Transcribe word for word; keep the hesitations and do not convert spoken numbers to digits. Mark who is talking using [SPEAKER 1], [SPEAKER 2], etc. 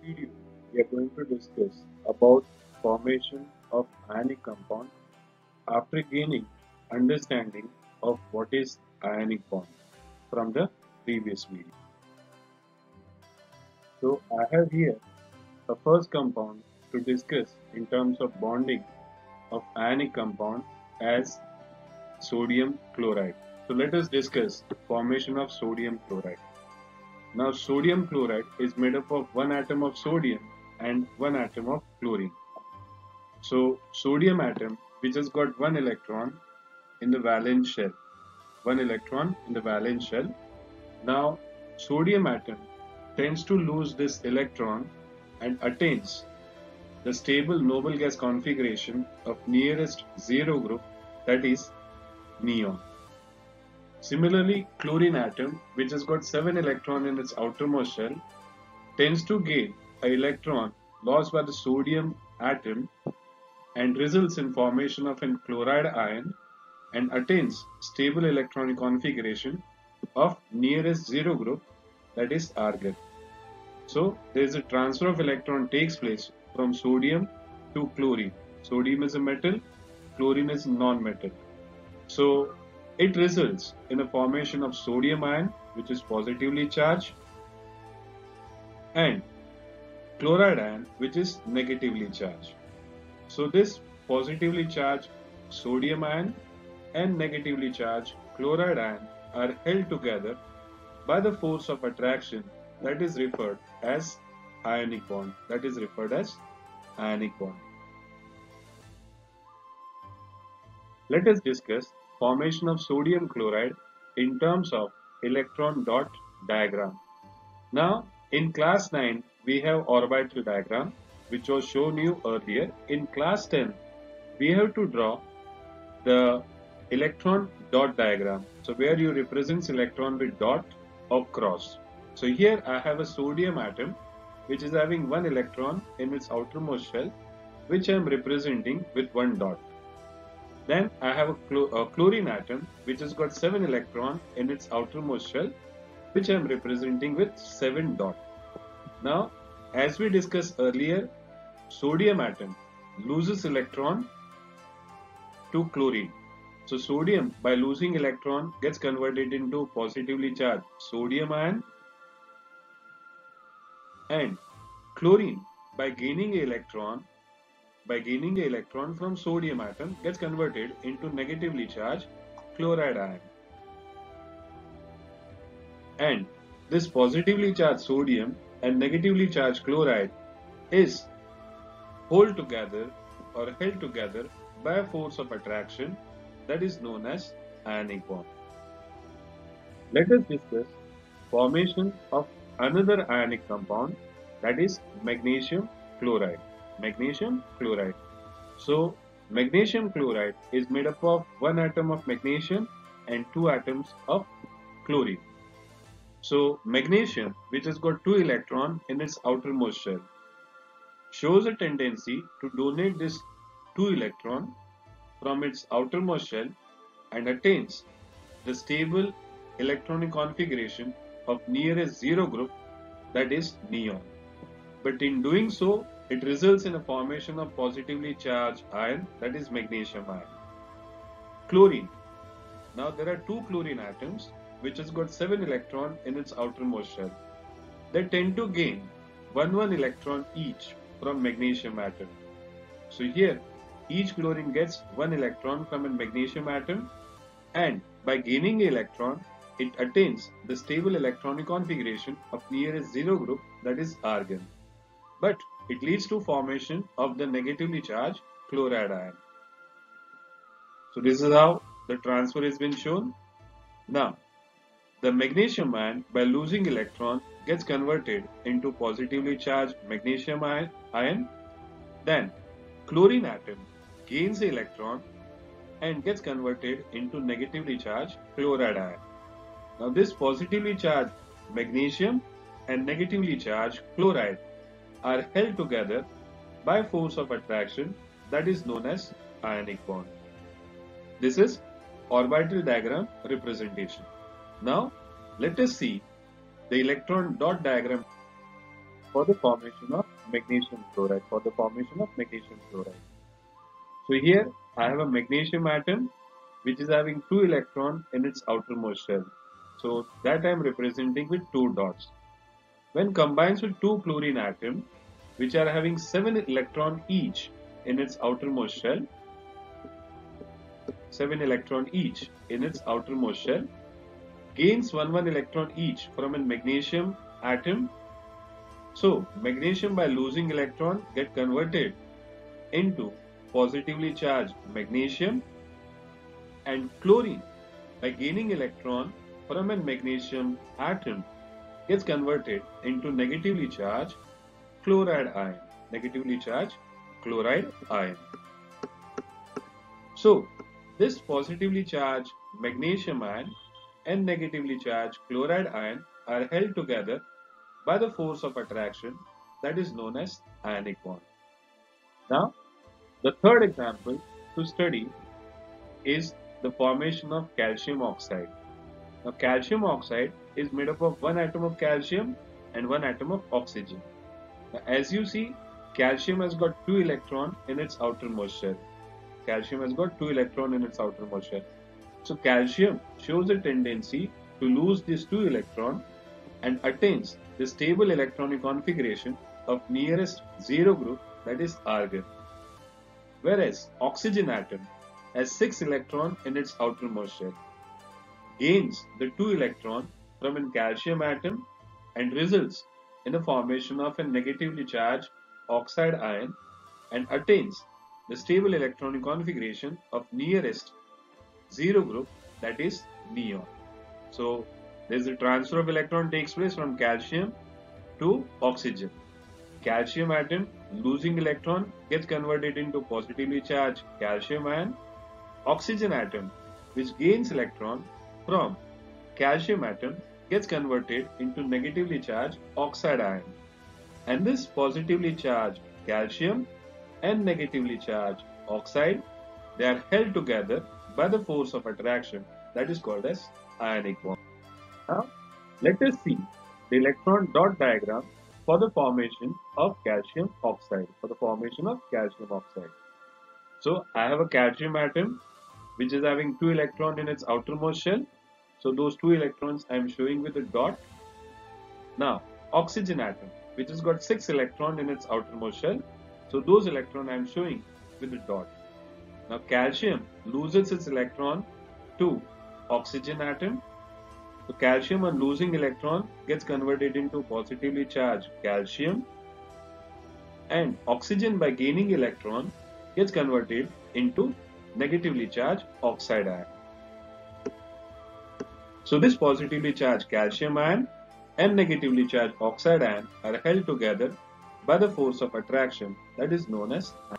[SPEAKER 1] video, we are going to discuss about formation of ionic compound after gaining understanding of what is ionic bond from the previous video. So I have here the first compound to discuss in terms of bonding of ionic compound as sodium chloride. So let us discuss the formation of sodium chloride. Now sodium chloride is made up of one atom of sodium and one atom of chlorine. So sodium atom which has got one electron in the valence shell, one electron in the valence shell. Now sodium atom tends to lose this electron and attains the stable noble gas configuration of nearest zero group, that is neon. Similarly, chlorine atom, which has got seven electrons in its outermost shell, tends to gain an electron lost by the sodium atom and results in formation of an chloride ion and attains stable electronic configuration of nearest zero group, that is argon. So there is a transfer of electron takes place from sodium to chlorine. Sodium is a metal, chlorine is non-metal. So it results in a formation of sodium ion, which is positively charged, and chloride ion, which is negatively charged. So this positively charged sodium ion and negatively charged chloride ion are held together by the force of attraction that is referred as ionic bond. That is referred as ionic bond. Let us discuss formation of sodium chloride in terms of electron dot diagram. Now in class nine we have orbital diagram which was shown you earlier. In class ten we have to draw the electron dot diagram. So where you represents electron with dot or cross. So here I have a sodium atom which is having one electron in its outermost shell, which I am representing with one dot. Then I have a, chlor a chlorine atom which has got seven electrons in its outermost shell, which I am representing with seven dot. Now as we discussed earlier, sodium atom loses electron to chlorine. So sodium by losing electron gets converted into positively charged sodium ion, and chlorine by gaining an electron by gaining an electron from sodium atom gets converted into negatively charged chloride ion. And this positively charged sodium and negatively charged chloride is hold together or held together by a force of attraction that is known as ionic bond. Let us discuss formation of another ionic compound, that is magnesium chloride. Magnesium chloride. So magnesium chloride is made up of one atom of magnesium and two atoms of chlorine. So magnesium, which has got two electrons in its outermost shell, shows a tendency to donate this two electron from its outermost shell and attains the stable electronic configuration of nearest zero group, that is neon. But in doing so, it results in a formation of positively charged ion, that is magnesium ion. Chlorine. Now there are two chlorine atoms which has got seven electrons in its outermost shell. They tend to gain one one electron each from magnesium atom. So here each chlorine gets one electron from a magnesium atom, and by gaining an electron it attains the stable electronic configuration of nearest zero group, that is argon. But it leads to formation of the negatively charged chloride ion. So this is how the transfer has been shown. Now the magnesium ion by losing electron gets converted into positively charged magnesium ion. Then chlorine atom gains the electron and gets converted into negatively charged chloride ion. Now this positively charged magnesium and negatively charged chloride are held together by force of attraction that is known as ionic bond. This is orbital diagram representation. Now let us see the electron dot diagram. for the formation of magnesium chloride, for the formation of magnesium chloride. So here I have a magnesium atom which is having two electrons in its outermost shell. So that I am representing with two dots. When combines with two chlorine atoms which are having seven electrons each in its outermost shell, seven electron each in its outermost shell, gains one one electron each from a magnesium atom. So magnesium by losing electron get converted into positively charged magnesium, and chlorine by gaining electron from a magnesium atom gets converted into negatively charged chloride ion, negatively charged chloride ion. So this positively charged magnesium ion and negatively charged chloride ion are held together by the force of attraction that is known as ionic bond. Now, the third example to study is the formation of calcium oxide. Now, calcium oxide is made up of one atom of calcium and one atom of oxygen. Now, as you see, calcium has got two electrons in its outermost shell. Calcium has got two electrons in its outermost shell. So, calcium shows a tendency to lose these two electrons and attains the stable electronic configuration of nearest zero group, that is argon. Whereas oxygen atom has six electrons in its outermost shell, gains the two electrons from a calcium atom and results in the formation of a negatively charged oxide ion and attains the stable electronic configuration of nearest zero group, that is neon. So there is a transfer of electron takes place from calcium to oxygen. Calcium atom losing electron gets converted into positively charged calcium ion. Oxygen atom which gains electron from calcium atom gets converted into negatively charged oxide ion. And this positively charged calcium and negatively charged oxide, they are held together by the force of attraction that is called as ionic bond. Now let us see the electron dot diagram for the formation of calcium oxide, for the formation of calcium oxide. So I have a calcium atom which is having two electrons in its outermost shell. So those two electrons I am showing with a dot. Now oxygen atom which has got six electrons in its outermost shell. So those electrons I am showing with a dot. Now calcium loses its electron to oxygen atom. So calcium on losing electron gets converted into positively charged calcium, and oxygen by gaining electron gets converted into negatively charged oxide ion. So this positively charged calcium ion and negatively charged oxide ion are held together by the force of attraction that is known as